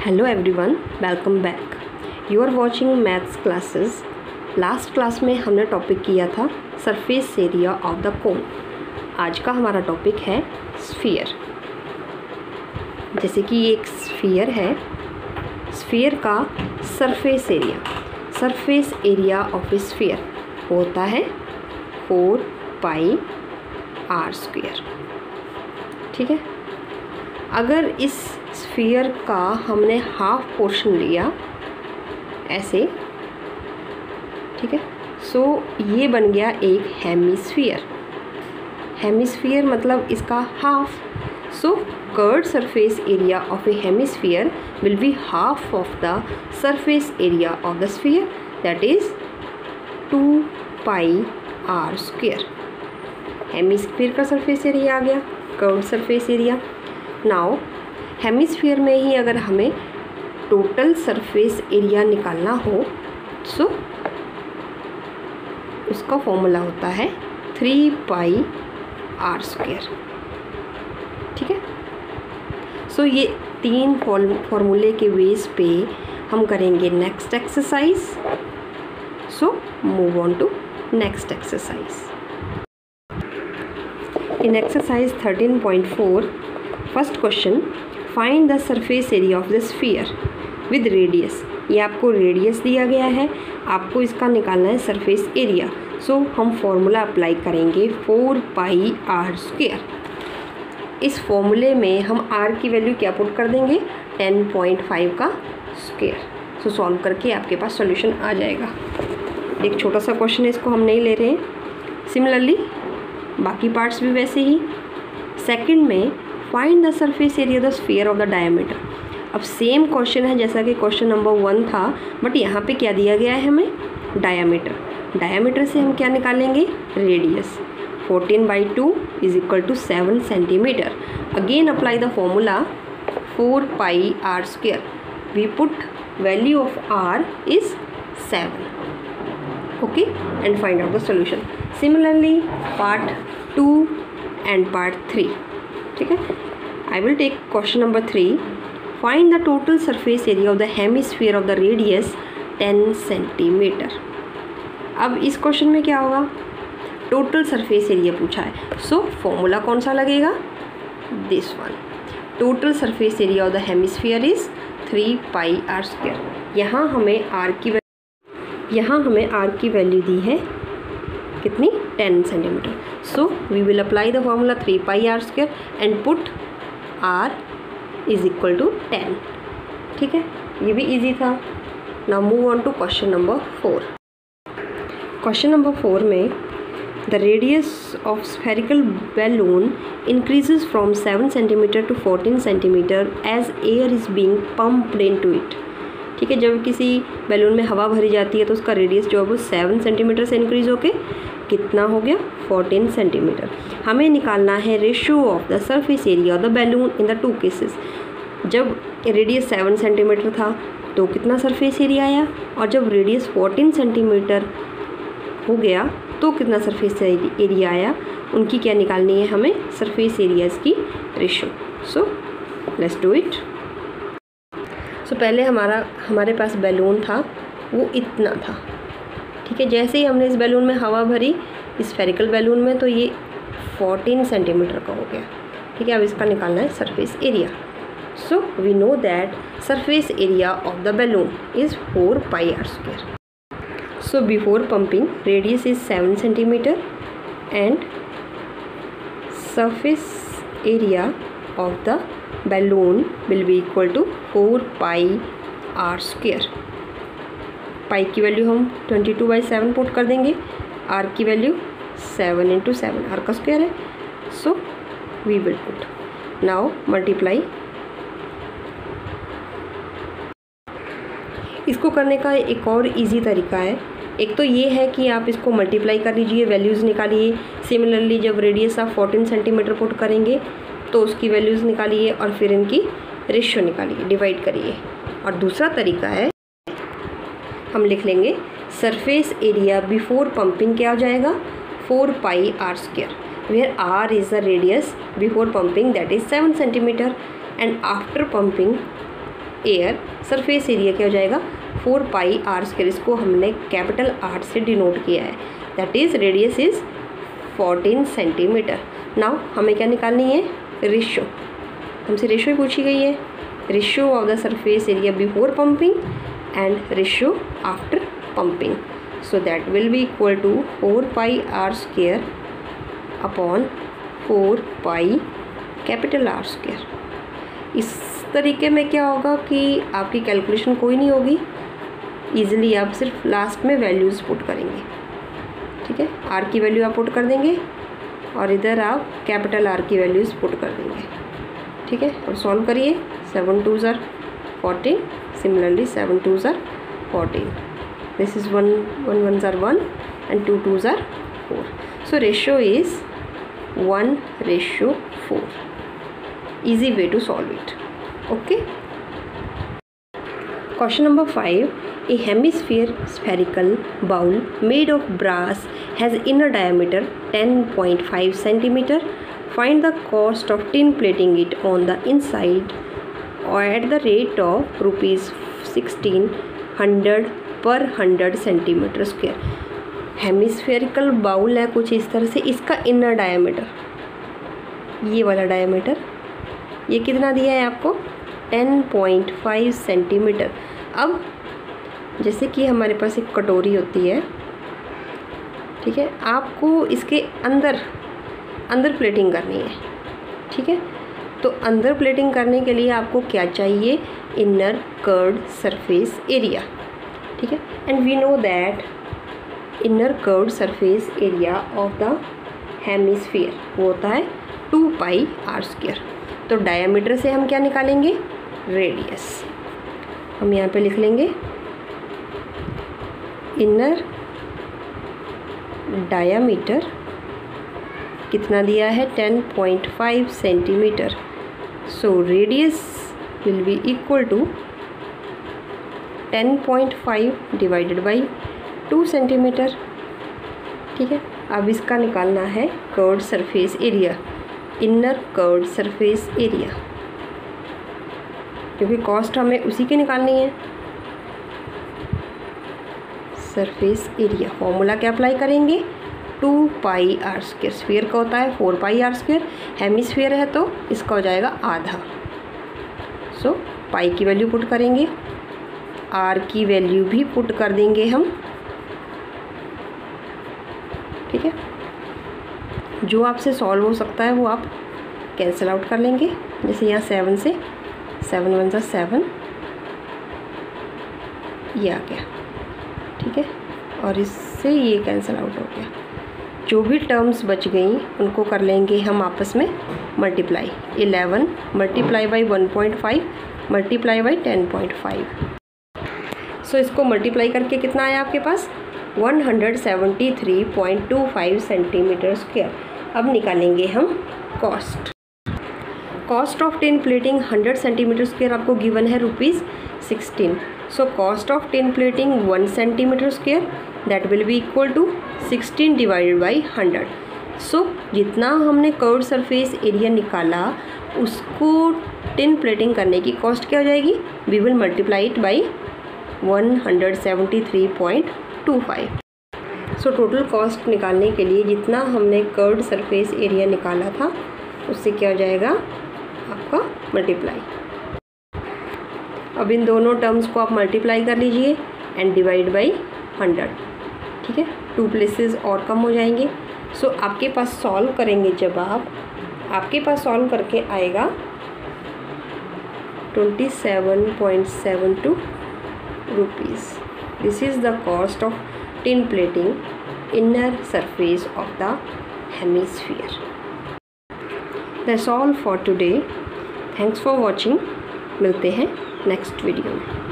Hello everyone, welcome back. You are watching maths classes. Last class में हमने topic किया था surface area of the cone. आज का हमारा टॉपिक है स्फीयर। जैसे कि एक स्फीयर है, स्फीयर का surface area of a sphere होता है 4πr²। ठीक है, अगर इस स्फीयर का हमने हाफ पोर्शन लिया ऐसे, ठीक है, सो ये बन गया एक हेमिस्फीयर मतलब इसका half. So curved surface area of a hemisphere will be half of the surface area of the sphere, that is 2πr²। Hemisphere का सरफेस एरिया आ गया, curved surface area. Now hemisphere में ही अगर हमें टोटल सरफेस एरिया निकालना हो सो उसका फॉर्मूला होता है 3πr²। ठीक है, सो ये तीन फॉर्मूले के बेस पे हम करेंगे next exercise. So move on to next exercise. In exercise 13.4 first question, find the surface area of the sphere with radius. ये आपको रेडियस दिया गया है, आपको इसका निकालना है सरफेस एरिया। सो हम फॉर्मूला अप्लाई करेंगे 4πr²। इस फॉर्मूले में हम r की वैल्यू क्या पुट कर देंगे, 10.5 का स्क्वायर। सो सॉल्व करके आपके पास सॉल्यूशन आ जाएगा। एक छोटा सा क्वेश्चन है, इसको हम नहीं ले रहे हैं। सिमिलरली बाकी पार्ट्स भी वैसे ही। सेकंड में find the surface area the sphere of the diameter. अब सेम क्वेश्चन है जैसा कि क्वेश्चन नंबर 1 था, बट यहाँ पे क्या दिया गया है हमें, डायमीटर से हम क्या निकालेंगे, radius. 14/2 = 7 centimetre. Again apply the formula 4πr²। We put value of r is 7, okay, and find out the solution. Similarly part 2 and part 3। ठीक है, I will take question number 3। Find the total surface area of the hemisphere of the radius 10 centimetre. अब इस question में क्या होगा, total surface area पूछा है। So formula कौन सा लगेगा, this one. Total surface area of the hemisphere is 3πr²। यहाँ हमें r की वैल्यू दी है कितनी, 10 centimetre. So we will apply the formula 3πr² and put r = 10। ठीक है, ये भी इजी था। Now move on to question number 4। Question number 4 में the radius of spherical balloon increases from 7 centimetre to 14 centimetre as air is being pumped into it. ठीक है, जब किसी बैलून में हवा भरी जाती है तो उसका रेडियस जो है वो 7 सेंटीमीटर से इंक्रीज़ होके कितना हो गया, 14 सेंटीमीटर। हमें निकालना है ratio of the surface area of the balloon in the two cases. जब रेडियस 7 सेंटीमीटर था तो कितना सरफेस एरिया आया, और जब रेडियस 14 सेंटीमीटर हो गया तो कितना सरफेस एरिया आया। उनकी क्या निकालनी है हमें, सरफेस एरियाज़ की ratio. So let's do it. So पहले हमारे पास बैलून था, वो इतना था। ठीक है, जैसे ही हमने इस बैलून में हवा भरी, इस स्फेरिकल बैलून में, तो ये 14 सेंटीमीटर का हो गया। ठीक है, अब इसका निकालना है surface area. So we know that surface area of the balloon is 4πr²। So before pumping radius is 7 centimetre and surface area of the balloon will be equal to 4πr²। Pi की value हम 22/7 put कर देंगे, r की value 7 × 7, r का square है। So we will put now multiply. इसको करने का एक और इजी तरीका है। एक तो ये है कि आप इसको मल्टीप्लाई कर लीजिए, वैल्यूज़ निकालिए। सिमिलरली जब रेडियस आप 14 सेंटीमीटर पुट करेंगे तो उसकी वैल्यूज़ निकालिए और फिर इनकी रेशियो निकालिए, डिवाइड करिए। और दूसरा तरीका है, हम लिख लेंगे सरफेस एरिया बिफोर पंपिंग क्या हो जाएगा, 4πr², where r is the radius before pumping that is 7 centimetre, and after pumping air surface area क्या हो जाएगा 4 पाई आर स्क्वायर, इसको हमने कैपिटल आर से डिनोट किया है, that is radius is 14 centimetre. Now हमें क्या निकालनी है, रेशो, हमसे रेशो ही पूछी गई है, ratio of the surface area before pumping and ratio after pumping, so that will be equal to 4 pi R square upon 4 pi capital R square. इस तरीके में क्या होगा कि आपकी कैलकुलेशन कोई नहीं होगी, ईजिली आप सिर्फ लास्ट में वैल्यूज़ पुट करेंगे, ठीक है, आर की वैल्यू आप पुट कर देंगे और इधर आप कैपिटल आर की वैल्यूज़ पुट कर देंगे, ठीक है। और सॉल्व करिए, 7 2 ज़ार 14, सिमिलरली 7 2 ज़ार 14, दिस इज़ 1 1 1 ज़ार 1 एंड 2 2 ज़ार 4, so ratio is 1:4, easy way to solve it, okay. Question number 5, a hemisphere spherical bowl made of brass has inner diameter 10.5 centimeter. Find the cost of tin plating it on the inside or at the rate of rupees 1600 per 100 centimeter square. Hemispherical bowl है कुछ इस तरह से, इसका inner diameter, ये वाला diameter, ये कितना दिया है आपको 10.5 सेंटीमीटर। अब जैसे कि हमारे पास एक कटोरी होती है, ठीक है, आपको इसके अंदर प्लेटिंग करनी है, ठीक है, तो अंदर प्लेटिंग करने के लिए आपको क्या चाहिए, इनर कर्व्ड सरफेस एरिया, ठीक है, and we know that inner curved surface area of the hemisphere वो होता है 2 पाई आर स्क्वायर। तो डायमीटर से हम क्या निकालेंगे, रेडियस, हम यहाँ पे लिख लेंगे इनर डायमीटर कितना दिया है 10.5 centimetre, so radius will be equal to 10.5 divided by 2 centimetre, ठीक है। अब इसका निकालना है curved surface area, inner curved surface area, क्योंकि कॉस्ट हमें उसी की निकालनी है। सरफेस एरिया फॉर्मूला क्या अप्लाई करेंगे, 2 पाई आर स्क्वायर, स्फीयर का होता है 4 पाई आर स्क्वायर, हेमिस्फीयर है तो इसका हो जाएगा आधा, सो पाई की वैल्यू पुट करेंगे, आर की वैल्यू भी पुट कर देंगे हम, ठीक है। जो आपसे सॉल्व हो सकता है वो आप कैंसिल आउट कर लेंगे, जैसे यहाँ 7 से 7 1 ज़ा 7 ये आ गया, ठीक है, और इससे ये कैंसिल आउट हो गया। जो भी टर्म्स बच गई उनको कर लेंगे हम आपस में multiply, 11 multiply by 1.5 multiply by 10.5, so इसको मल्टीप्लाई करके कितना आया आपके पास 173.25 सेंटीमीटर स्क्वायर। अब निकालेंगे हम cost of tin plating 100 centimetre square आपको गिवन है ₹16, so cost of tin plating 1 centimetre square that will be equal to 16 divided by 100, so जितना हमने कर्व्ड सरफेस एरिया निकाला उसको टिन प्लेटिंग करने की कॉस्ट क्या हो जाएगी, we will multiply it by 173.25, so total cost निकालने के लिए जितना हमने कर्व्ड सरफेस एरिया निकाला था उससे क्या हो जाएगा आपका मल्टीप्लाई। अब इन दोनों टर्म्स को आप मल्टीप्लाई कर लीजिए एंड डिवाइड बाई 100, ठीक है, 2 प्लेसेस और कम हो जाएंगे। सो आपके पास सॉल्व करेंगे जब आपके पास सॉल्व करके आएगा 27.72 rupees. This is the cost of tin plating inner surface of the hemisphere. That's all for today. Thanks for watching. मिलते हैं नेक्स्ट वीडियो में।